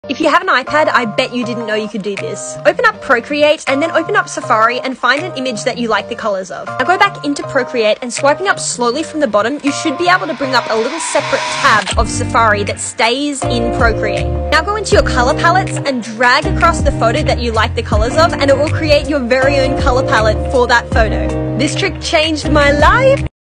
If you have an iPad, I bet you didn't know you could do this. Open up Procreate and then open up Safari and find an image that you like the colors of. Now go back into Procreate and swiping up slowly from the bottom, you should be able to bring up a little separate tab of Safari that stays in Procreate. Now go into your color palettes and drag across the photo that you like the colors of, and it will create your very own color palette for that photo. This trick changed my life!